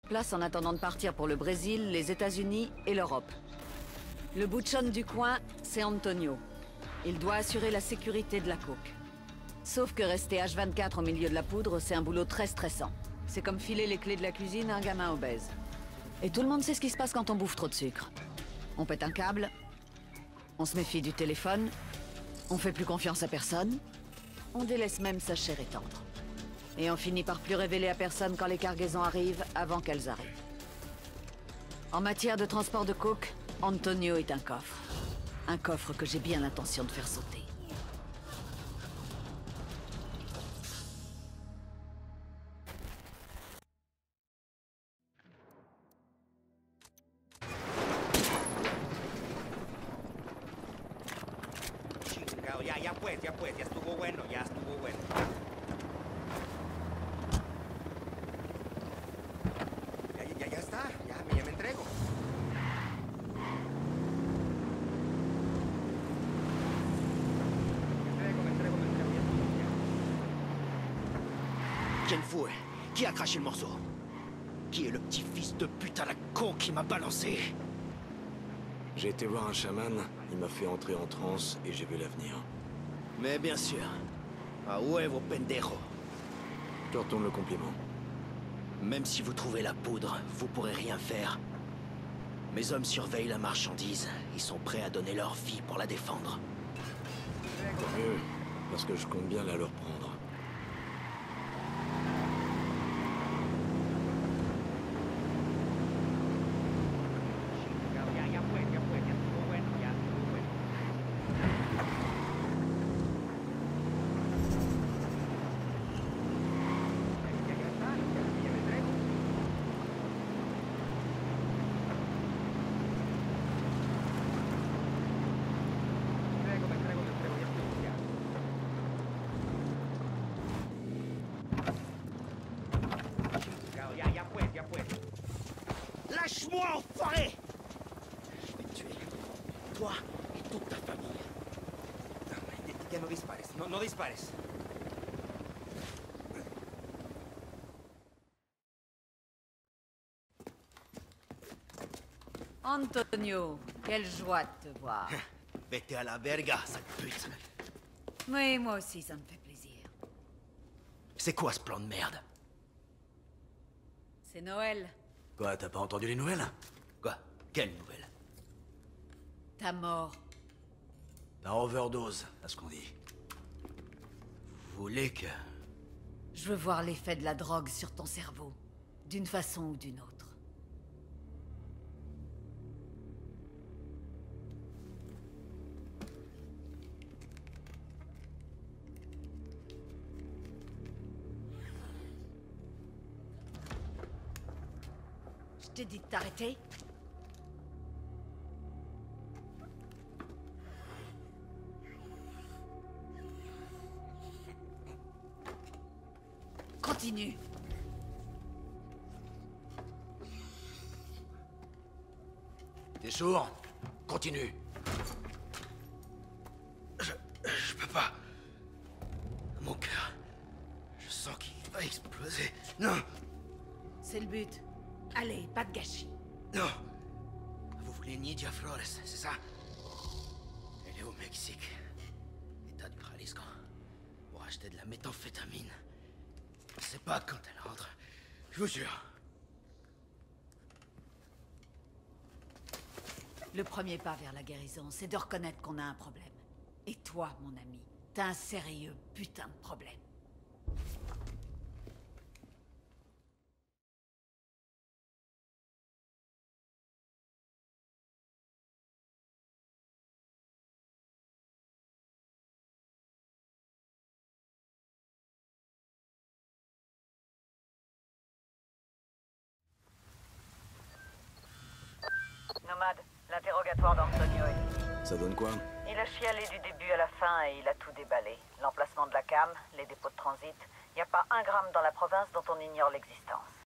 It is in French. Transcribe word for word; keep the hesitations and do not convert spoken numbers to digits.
Place en attendant de partir pour le Brésil, les États-Unis et l'Europe. Le bouchon du coin, c'est Antonio. Il doit assurer la sécurité de la coke. Sauf que rester H vingt-quatre au milieu de la poudre, c'est un boulot très stressant. C'est comme filer les clés de la cuisine à un gamin obèse. Et tout le monde sait ce qui se passe quand on bouffe trop de sucre. On pète un câble, on se méfie du téléphone, on fait plus confiance à personne, on délaisse même sa chair et tendre. Et on finit par plus révéler à personne quand les cargaisons arrivent avant qu'elles arrivent. En matière de transport de coke, Antonio est un coffre. Un coffre que j'ai bien l'intention de faire sauter. Chingado, ya, ya pues, ya pues, ya estuvo bueno, ya estuvo bueno. Ya, ya, ya, ya está, ya, ya me entrego. Me entrego, me entrego, me entrego, ya estuvo, ya. Ken Fue, qui a craché le morceau? Qui est le petit fils de pute à la con qui m'a balancé? J'ai été voir un chaman, il m'a fait entrer en transe et j'ai vu l'avenir. Mais bien sûr. A huevo, pendejo. Je retourne le compliment. Même si vous trouvez la poudre, vous pourrez rien faire. Mes hommes surveillent la marchandise. Ils sont prêts à donner leur vie pour la défendre. Tant mieux, parce que je compte bien la leur prendre. Chingado, ya, ya pues, ya pues, ya estuvo bueno, ya estuvo bueno. Ya, ya, ya está, ya, ya me entrego. Me entrego, me entrego, me entrego, ya estuvo, ya. Chingado, ya, ya pues, ya pues. Lâche-moi, enfoiré! Je vais te tuer. Toi et toute ta famille. Ya, ya no dispares, no, no dispares. Antonio, quelle joie de te voir. Vete à la verga, sale pute. Oui, moi aussi, ça me fait plaisir. C'est quoi ce plan de merde? C'est Noël. Quoi, t'as pas entendu les nouvelles? Quoi? Quelle nouvelle? Ta mort. Par overdose, à ce qu'on dit. Vous voulez que... Je veux voir l'effet de la drogue sur ton cerveau. D'une façon ou d'une autre. Je t'ai dit de t'arrêter. Continue. T'es sourd? Continue. Je... je peux pas. Mon cœur... Je sens qu'il va exploser. Non! C'est le but. Allez, pas de gâchis. Non! Vous voulez Nidia Flores, c'est ça? Elle est au Mexique. État du Jalisco. Pour acheter de la méthamphétamine. Je sais pas quand elle rentre. Je vous jure. Le premier pas vers la guérison, c'est de reconnaître qu'on a un problème. Et toi, mon ami, t'as un sérieux putain de problème. Nomade, l'interrogatoire d'Antonio est fini. Ça donne quoi? Il a chialé du début à la fin et il a tout déballé. L'emplacement de la cam, les dépôts de transit. Il n'y a pas un gramme dans la province dont on ignore l'existence.